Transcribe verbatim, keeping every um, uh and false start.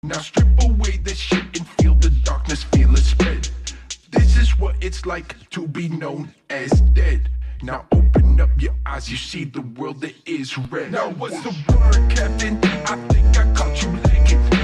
Now strip away the shit and feel the darkness, feel it spread. This is what it's like to be known as dead. Now open up your eyes, you see the world that is red. Now what's the word, Captain? I think I caught you leaking.